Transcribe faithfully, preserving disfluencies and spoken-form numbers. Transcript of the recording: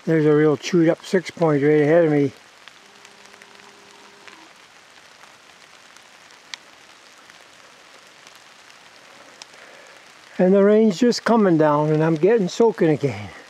There's a real chewed up six point right ahead of me. And the rain's just coming down and I'm getting soaking again.